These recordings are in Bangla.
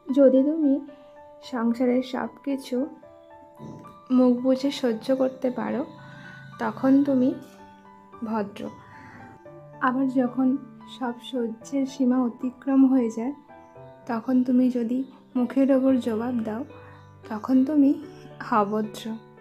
যদি তুমি সংসারের সব কিছু মুখ বুজে সহ্য করতে পারো তখন তুমি ভদ্র। আবার যখন সব সহ্যের সীমা অতিক্রম হয়ে যায় তখন তুমি যদি মুখের ওপর জবাব দাও তখন তুমি অভদ্র।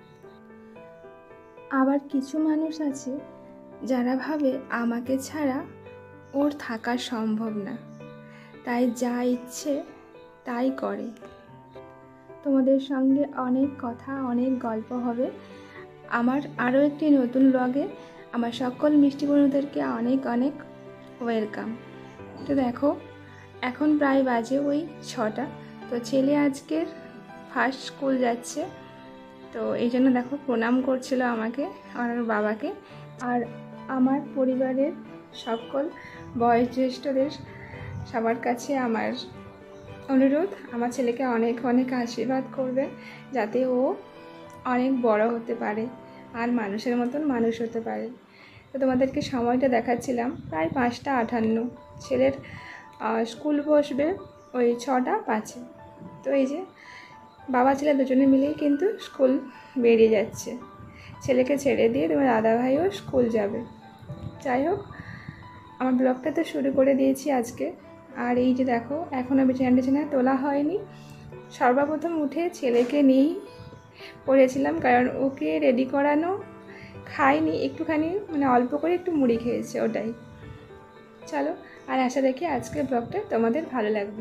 আবার কিছু মানুষ আছে যারা ভাবে আমাকে ছাড়া ওর থাকা সম্ভব না, তাই যা ইচ্ছে তাই করে। তোমাদের সঙ্গে অনেক কথা, অনেক গল্প হবে আমার আরও একটি নতুন ব্লগে। আমার সকল মিষ্টি বন্ধুদেরকে অনেক অনেক ওয়েলকাম। তো দেখো এখন প্রায় বাজে ওই 6টা। তো ছেলে আজকের ফার্স্ট স্কুল যাচ্ছে, তো এই জন্য দেখো প্রণাম করছিল আমাকে আর বাবাকে। আর আমার পরিবারের সকল বয়োজ্যেষ্ঠদের সবার কাছে আমার অনুরোধ, আমার ছেলেকে অনেক অনেক আশীর্বাদ করবে যাতে ও অনেক বড় হতে পারে আর মানুষের মতন মানুষ হতে পারে। তো তোমাদেরকে সময়টা দেখাচ্ছিলাম, প্রায় 5টা 58। ছেলের স্কুল বসবে ওই 6টা 5-এ। তো এই যে বাবা ছেলে দুজনে মিলেই কিন্তু স্কুল বেরিয়ে যাচ্ছে। ছেলেকে ছেড়ে দিয়ে তোমার দাদাভাইও স্কুল যাবে। যাই হোক, আমার ব্লগটা তো শুরু করে দিয়েছি আজকে। আর এই যে দেখো এখনও বিছানা তোলা হয়নি। সর্বপ্রথম উঠে ছেলেকে নিয়েই পড়েছিলাম, কারণ ওকে রেডি করানো খাইনি, একটুখানি মানে অল্প করে একটু মুড়ি খেয়েছে, ওটাই। চলো, আর আশা রাখি আজকের ব্লগটা তোমাদের ভালো লাগবে।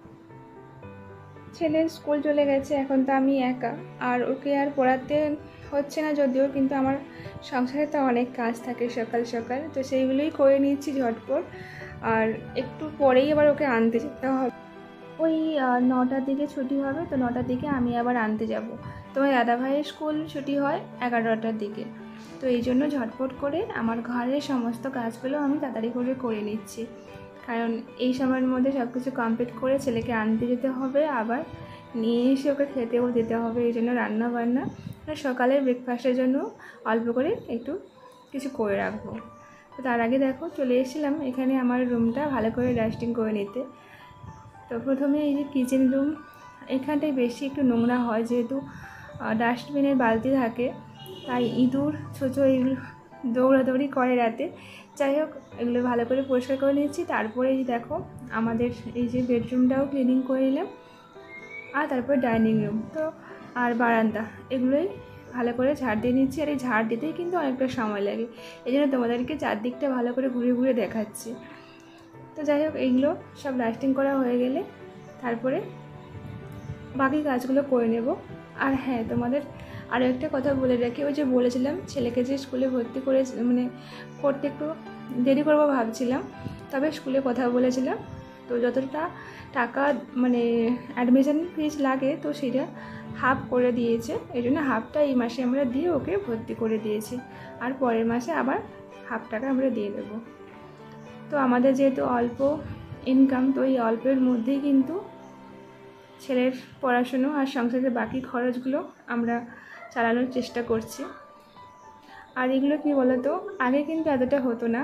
ছেলে স্কুল চলে গেছে, এখন তো আমি একা, আর ওকে আর পড়াতে হচ্ছে না যদিও, কিন্তু আমার সংসারে তো অনেক কাজ থাকে সকাল সকাল, তো সেইগুলোই করে নিচ্ছি ঝটপট। আর একটু পরেই আবার ওকে আনতে যেতে হবে। ওই 9টার দিকে ছুটি হবে, তো 9টার দিকে আমি আবার আনতে যাব। তোমার দাদাভাইয়ের স্কুল ছুটি হয় 11টার দিকে। তো এই জন্য ঝটপট করে আমার ঘরের সমস্ত কাজগুলো আমি তাড়াতাড়ি করে নিচ্ছি, কারণ এই সময়ের মধ্যে সব কিছু কমপ্লিট করে ছেলেকে আনতে যেতে হবে, আবার নিয়ে এসে ওকে খেতেও দিতে হবে। এই জন্য রান্না বান্না সকালের ব্রেকফাস্টের জন্য অল্প করে একটু কিছু করে রাখবো। তো তার আগে দেখো চলে এসেছিলাম এখানে আমার রুমটা ভালো করে ডাস্টিং করে নিতে। তো প্রথমে এই যে কিচেন রুম, এখানটায় বেশি একটু নোংরা হয়, যেহেতু ডাস্টবিনের বালতি থাকে, তাই ইঁদুর ছোটো এগুলো দৌড়াদৌড়ি করে রাতে। যাই হোক, এগুলো ভালো করে পরিষ্কার করে নিচ্ছি। তারপরে এই দেখো আমাদের এই যে বেডরুমটাও ক্লিনিং করে নিলাম, আর তারপরে ডাইনিং রুম তো আর বারান্দা, এগুলোই ভালো করে ঝাড় দিয়ে নিচ্ছি। আর এই ঝাড় দিতেই কিন্তু অনেকটা সময় লাগে, এই জন্য তোমাদেরকে চারদিকটা ভালো করে ঘুরে ঘুরে দেখাচ্ছি। তো যাই হোক, এইগুলো সব ডাস্টিং করা হয়ে গেলে তারপরে বাকি কাজগুলো করে নেব। আর হ্যাঁ, তোমাদের আরও একটা কথা বলে রাখি, ওই যে বলেছিলাম ছেলেকে যে স্কুলে ভর্তি করে মানে করতে একটু দেরি করবো ভাবছিলাম, তবে স্কুলে কথা বলেছিলাম, তো যতটা টাকা মানে অ্যাডমিশন ফিস লাগে তো সেটা হাফ করে দিয়েছে। এই জন্য হাফটা এই মাসে আমরা দিয়ে ওকে ভর্তি করে দিয়েছি, আর পরের মাসে আবার হাফ টাকা আমরা দিয়ে দেবো। তো আমাদের যেহেতু অল্প ইনকাম, তো এই অল্পের মধ্যেই কিন্তু ছেলের পড়াশুনো আর সংসারের বাকি খরচগুলো আমরা চালানোর চেষ্টা করছি। আর এগুলো কী বলো তো, আগে কিন্তু এতটা হতো না,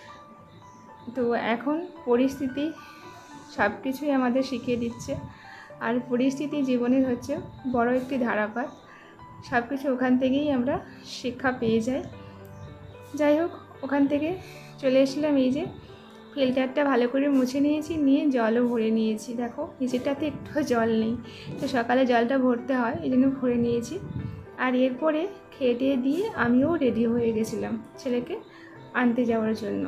তো এখন পরিস্থিতি সব কিছুই আমাদের শিখিয়ে দিচ্ছে। আর পরিস্থিতি জীবনের হচ্ছে বড় একটি ধারাপাত, সব কিছু ওখান থেকেই আমরা শিক্ষা পেয়ে যাই। যাই হোক, ওখান থেকে চলে এসেছিলাম, এই যে ফিল্টারটা ভালো করে মুছে নিয়েছি, নিয়ে জলও ভরে নিয়েছি। দেখো নিচেরটাতে একটু জল নেই, তো সকালে জলটা ভরতে হয়, এই জন্য ভরে নিয়েছি। আর এরপরে খেয়ে দিয়ে আমিও রেডি হয়ে গেছিলাম ছেলেকে আনতে যাওয়ার জন্য।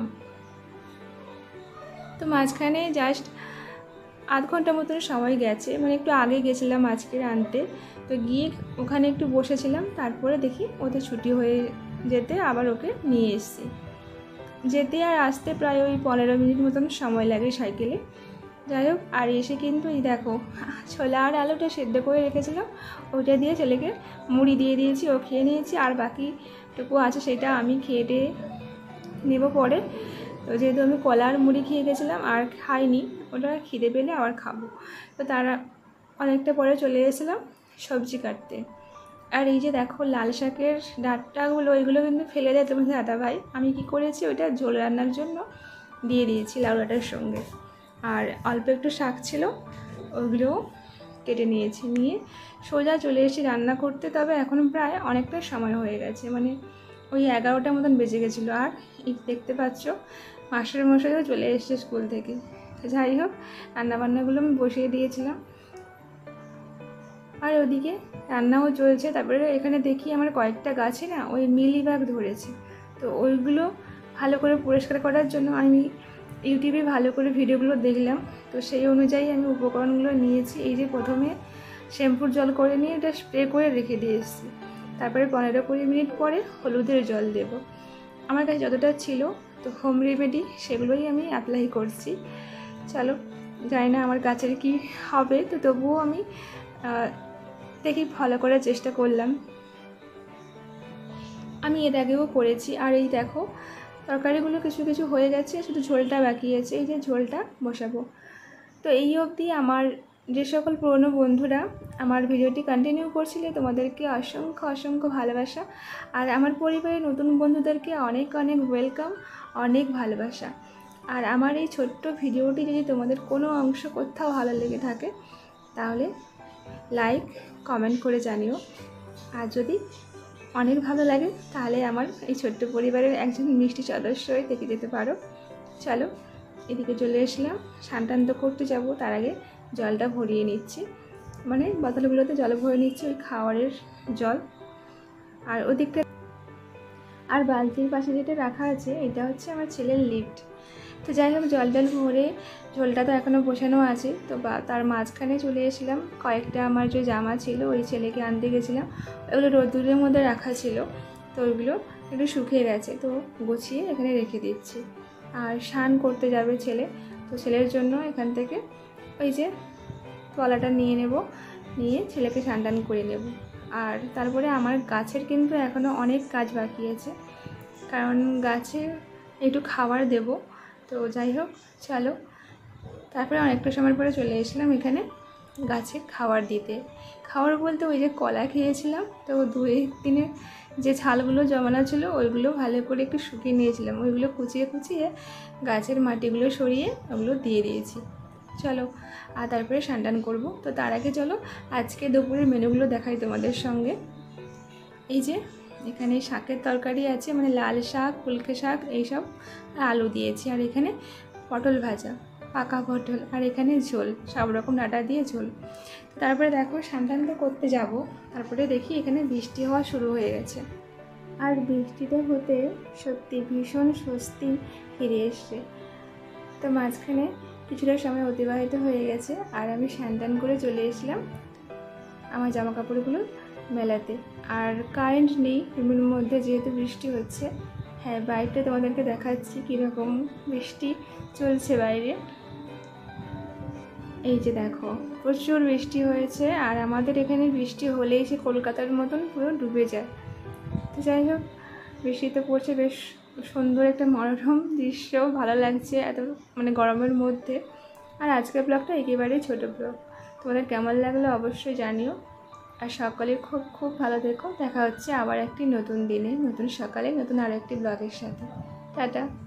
তো মাঝখানে জাস্ট আধ ঘন্টা মতন সময় গেছে, মানে একটু আগে গেছিলাম আজকের আনতে। তো গিয়ে ওখানে একটু বসেছিলাম, তারপরে দেখি ওদের ছুটি হয়ে যেতে আবার ওকে নিয়ে এসেছি। যেতে আর আসতে প্রায় ওই 15 মিনিট মতন সময় লাগে সাইকেলে। যাই হোক, আর এসে কিন্তু এই দেখো ছোলা আর আলুটা সেদ্ধ করে রেখেছিলাম, ওইটা দিয়ে ছেলেকে মুড়ি দিয়ে দিয়েছি, ও খেয়ে নিয়েছি। আর বাকিটুকু আছে সেটা আমি খেয়ে নেব পরে। তো যেহেতু আমি কলা আর মুড়ি খেয়ে গেছিলাম আর খাইনি, ওটা খিদে পেলে আবার খাবো। তো তারা অনেকটা পরে চলে এসেছিলাম সবজি কাটতে। আর এই যে দেখো লাল শাকের ডাঁটাগুলো, ওইগুলো কিন্তু ফেলে দেয় তোমাদের দাদাভাই। আমি কি করেছি, ওইটা ঝোল রান্নার জন্য দিয়ে দিয়েছি লাউ ডাঁটার সঙ্গে। আর অল্প একটু শাক ছিল, ওইগুলোও কেটে নিয়েছি, নিয়ে সোজা চলে এসেছি রান্না করতে। তবে এখন প্রায় অনেকটা সময় হয়ে গেছে, মানে ওই 11টার মতন বেজে গেছিলো। আর এই দেখতে পাচ্ছ মাস্টারমশাইও চলে এসেছে স্কুল থেকে। যাই হোক, রান্নাবান্নাগুলো আমি বসিয়ে দিয়েছিলাম, আর ওদিকে রান্নাও চলছে। তারপরে এখানে দেখি আমার কয়েকটা গাছে না ওই মিলিবাগ ধরেছে, তো ওইগুলো ভালো করে পরিষ্কার করার জন্য আমি ইউটিউবে ভালো করে ভিডিওগুলো দেখলাম। তো সেই অনুযায়ী আমি উপকরণগুলো নিয়েছি। এই যে প্রথমে শ্যাম্পুর জল করে নিয়ে এটা স্প্রে করে রেখে দিয়ে এসেছি। তারপরে 15-20 মিনিট পরে হলুদের জল দেব। আমার কাছে যতটা ছিল তো হোম রেমেডি সেগুলোই আমি অ্যাপ্লাই করছি। চলো, জানি না আমার গাছের কি হবে, তো তবুও আমি দেখি ফলো করার চেষ্টা করলাম। আমি এর আগেও করেছি। আর এই দেখো তরকারিগুলো কিছু কিছু হয়ে গেছে, শুধু ঝোলটা বাকি আছে। এই যে ঝোলটা বসাবো। তো এই অবধি আমার যে সকল পুরনো বন্ধুরা আমার ভিডিওটি কন্টিনিউ করছিলে তোমাদেরকে অসংখ্য অসংখ্য ভালোবাসা। আর আমার পরিবারের নতুন বন্ধুদেরকে অনেক অনেক ওয়েলকাম, অনেক ভালোবাসা। আর আমার এই ছোট্ট ভিডিওটি যদি তোমাদের কোনো অংশ কোথাও ভালো লেগে থাকে তাহলে লাইক কমেন্ট করে জানিও। আর যদি অনেক ভালো লাগে তাহলে আমার এই ছোট্ট পরিবারের একজন মিষ্টি সদস্য হয়ে থেকে যেতে পারো। চলো, এদিকে চলে আসলাম। স্নান টান তো করতে যাবো, তার আগে জলটা ভরিয়ে নিচ্ছি, মানে বোতলগুলোতে জল ভরে নিচ্ছি, ওই খাওয়ারের জল। আর ওদিকটা আর বালতির পাশে যেটা রাখা আছে এটা হচ্ছে আমার ছেলের লিফট। তো যাই হোক, জল ভরে ঝোলটা তো এখনও বসানো আছে। তো তার মাঝখানে চলে এসেছিলাম, কয়েকটা আমার যে জামা ছিল ওই ছেলেকে আনতে গেছিলাম, ওগুলো রোদ্দুরের মধ্যে রাখা ছিল। তো ওইগুলো একটু শুকিয়ে গেছে, তো গুছিয়ে এখানে রেখে দিচ্ছি। আর স্নান করতে যাবে ছেলে, তো ছেলের জন্য এখান থেকে ওই যে তলাটা নিয়ে নেব, নিয়ে ছেলেকে স্নান টান করে নেব। আর তারপরে আমার গাছের কিন্তু এখনও অনেক কাজ বাকি আছে, কারণ গাছে একটু খাবার দেব। তো যাই হোক, চলো। তারপরে অনেকটা সময় পরে চলে এসেছিলাম এখানে গাছে খাবার দিতে। খাবার বলতে ওই যে কলা খেয়েছিলাম, তো 2-1 দিনের যে ছালগুলো জমানো ছিল ওইগুলো ভালো করে একটু শুকিয়ে নিয়েছিলাম, ওইগুলো কুচিয়ে কুচিয়ে গাছের মাটিগুলো সরিয়ে ওগুলো দিয়ে দিয়েছি। চলো, আর তারপরে স্নান টান করবো। তো তার আগে চলো আজকে দুপুরের মেনুগুলো দেখাই তোমাদের সঙ্গে। এই যে এখানে শাকের তরকারি আছে, মানে লাল শাক, কুলকে শাক এইসব, আলু দিয়েছি। আর এখানে পটল ভাজা, পাকা পটল, আর এখানে ঝোল, সব রকম ডাঁটা দিয়ে ঝোল। তারপরে দেখো স্নান টান তো করতে যাব, তারপরে দেখি এখানে বৃষ্টি হওয়া শুরু হয়ে গেছে। আর বৃষ্টিটা হতে সত্যি ভীষণ স্বস্তি ফিরে এসছে। তো মাঝখানে কিছুটা সময় অতিবাহিত হয়ে গেছে, আর আমি স্নান টান করে চলে এসেছিলাম আমার জামা কাপড়গুলো মেলাতে। আর কারেন্ট নেই রুমের মধ্যে, যেহেতু বৃষ্টি হচ্ছে। হ্যাঁ, বাইরে তোমাদেরকে দেখাচ্ছি কীরকম বৃষ্টি চলছে বাইরে। এই যে দেখো প্রচুর বৃষ্টি হয়েছে, আর আমাদের এখানে বৃষ্টি হলেই সে কলকাতার মতন পুরো ডুবে যায়। তো যাই হোক, বৃষ্টিতে পড়ছে, বেশ সুন্দর একটা মনোরম দৃশ্য, ভালো লাগছে এত মানে গরমের মধ্যে। আর আজকের ব্লগটা একেবারেই ছোটো ব্লগ, তোমাদের কেমন লাগলো অবশ্যই জানিও। আর সকলে খুব খুব ভালো থেকো। দেখা হচ্ছে আবার একটি নতুন দিনে, নতুন সকালে, নতুন আরও একটি ব্লগের সাথে। টাটা।